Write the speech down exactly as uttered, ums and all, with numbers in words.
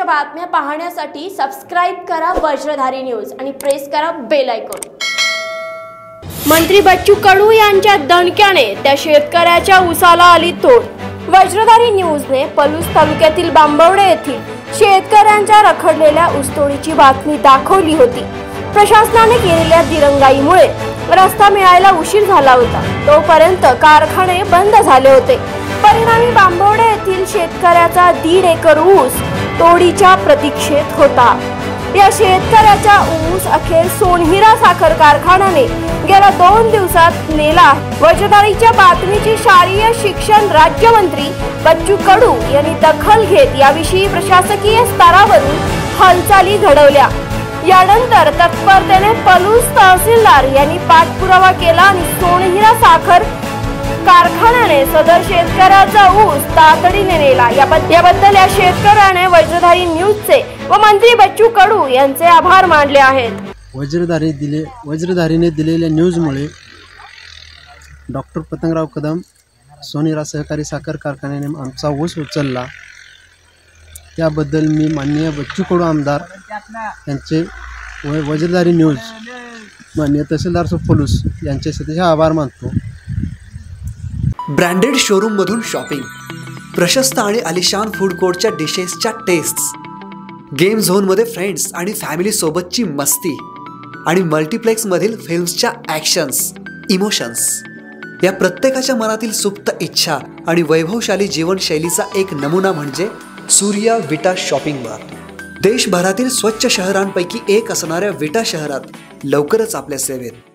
बातम्या पाहण्यासाठी सबस्क्राइब करा वज्रधारी न्यूज आणि प्रेस करा बेल आयकॉन। मंत्री बच्चू कडू यांच्या दणक्याने त्या शेतकऱ्याच्या उसाला आली तोड। वज्रधारी न्यूजने पलूस तालुक्यातील बांबवडे येथील शेतकऱ्यांच्या रखडलेल्या ऊसतोडीची बातमी दाखवली होती। प्रशासनाने केलेल्या दिरंगाईमुळे रस्ता मिळायला उशीर झाला होता, तोपर्यंत कारखाने बंद झाले होते। परिणामी बांबवडे येथील शेतकऱ्याचा दीड एकर ऊस तोडीच्या प्रतीक्षेत होता। या शेतकऱ्याचा ऊस अखेर सोनहिरा साखर कारखान्याने गेल्या दोन दिवसात नेला। वज्रधारीच्या बातमीची शालेय शिक्षण राज्यमंत्री बच्चू कडू यांनी दखल घेत याविषयी प्रशासकीय स्तरावरून हालचाली घडवल्या। यानंतर तत्परतेने पलूस तहसीलदार यांनी पाठपुरावा केला आणि सोनहिरा साखर कारखान्याने सदर शेतकऱ्याचा ऊस तातडीने नेला। याबद्दल या शेतकऱ्याने वज्रधारी न्यूजचे व मंत्री बच्चू कडू यांचे आभार मानले आहेत। वज्रधारी दिले वज्रधारीने दिलेल्या न्यूजमुळे डॉक्टर पतंगराव कदम सोनहिरा सहकारी साखर कारखान्याने आमचा ऊस उचलला, त्याबद्दल मी माननीय बच्चू कडू आमदार यांचे व वज्रधारी न्यूज माननीय तहसीलदार पलूस यांचे सदैव आभार मानतो। ब्रँडेड शोरूम मधून शॉपिंग, प्रशस्त आणि आलिशान फूड कोर्टच्या डिशेसच्या टेस्ट्स, गेम झोन मध्ये फ्रेंड्स आणि फॅमिली सोबतची मस्ती आणि मल्टीप्लेक्स मधील फिल्म्सच्या ॲक्शन्स, इमोशन्स, या प्रत्येकाच्या मनातील सुप्त इच्छा आणि वैभवशाली जीवनशैलीचा एक नमुना म्हणजे सूर्या विटा शॉपिंग मार्ट। देशभरातील स्वच्छ शहरांपैकी एक असणाऱ्या विटा शहरात लवकरच आपल्या सेवेत।